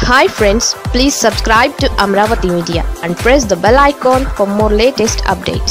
Hi friends, please subscribe to Amravati Media and press the bell icon for more latest updates.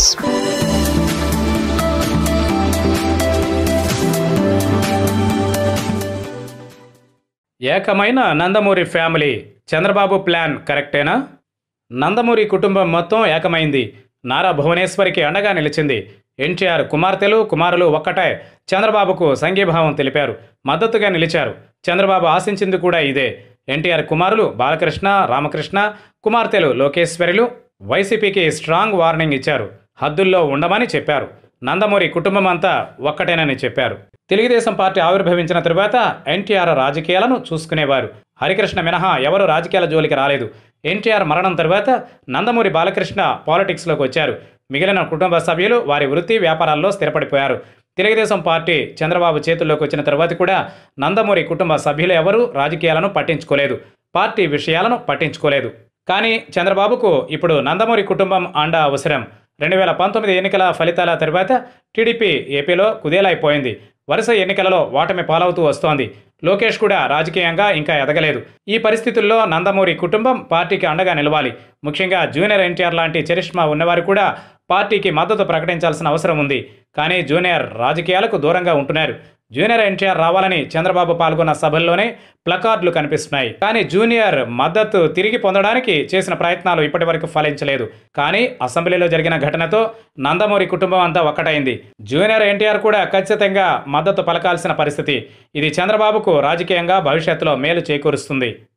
ఏకమైన Nandamuri family Chandrababu plan కరెక్టేనా? నందమూరి కుటుంబం మొత్తం ఏకమైంది. నారా భువనేశ్వరికి అండగా నిలిచింది. ఎన్టీఆర్ కుమార్తెలు కుమారులు ఒక్కటే చంద్రబాబుకు సంఘీభావం తెలిపారు, మద్దతుగా నిలిచారు. చంద్రబాబు ఆశించింది కూడా ఇదే. ఎన్టీఆర్ కుమారులు బాలకృష్ణ, రామకృష్ణ, కుమార్తెలు లోకేశ్వరులు వైసీపీకి స్ట్రాంగ్ వార్నింగ్ ఇచ్చారు. హద్దుల్లో ఉండమని చెప్పారు. నందమూరి కుటుంబం అంతా ఒక్కటేనని చెప్పారు. తెలుగుదేశం పార్టీ ఆవిర్భవించిన తరువాత ఎన్టీఆర్ రాజకీయాలను చూసుకునేవారు. హరికృష్ణ మినహా ఎవరు రాజకీయాల జోలికి రాలేదు. ఎన్టీఆర్ మరణం తరువాత నందమూరి బాలకృష్ణ పాలిటిక్స్లోకి వచ్చారు. మిగిలిన కుటుంబ సభ్యులు వారి వృత్తి వ్యాపారాల్లో స్థిరపడిపోయారు. తెలుగుదేశం పార్టీ చంద్రబాబు చేతుల్లోకి వచ్చిన తరువాత కూడా నందమూరి కుటుంబ సభ్యులు ఎవరూ రాజకీయాలను పట్టించుకోలేదు, పార్టీ విషయాలను పట్టించుకోలేదు. కానీ చంద్రబాబుకు ఇప్పుడు నందమూరి కుటుంబం అండ అవసరం. 2019 ఎన్నికల ఫలితాల తర్వాత టీడీపీ ఏపీలో కుదేలైపోయింది. వరుస ఎన్నికలలో ఓటమి పాలవుతూ వస్తోంది. లోకేష్ కూడా రాజకీయంగా ఇంకా ఎదగలేదు. ఈ పరిస్థితుల్లో నందమూరి కుటుంబం పార్టీకి అండగా నిలవాలి. ముఖ్యంగా జూనియర్ ఎన్టీఆర్ లాంటి చరిష్మా ఉన్నవారు కూడా పార్టీకి మద్దతు ప్రకటించాల్సిన అవసరం ఉంది. కానీ జూనియర్ రాజకీయాలకు దూరంగా ఉంటున్నారు. జూనియర్ ఎన్టీఆర్ రావాలని చంద్రబాబు పాల్గొన్న సభల్లోనే ప్లకార్డులు కనిపిస్తున్నాయి. కానీ జూనియర్ మద్దతు తిరిగి పొందడానికి చేసిన ప్రయత్నాలు ఇప్పటివరకు ఫలించలేదు. కానీ అసెంబ్లీలో జరిగిన ఘటనతో నందమూరి కుటుంబం అంతా ఒక్కటైంది. జూనియర్ ఎన్టీఆర్ కూడా ఖచ్చితంగా మద్దతు పలకాల్సిన పరిస్థితి. ఇది చంద్రబాబుకు రాజకీయంగా భవిష్యత్తులో మేలు చేకూరుస్తుంది.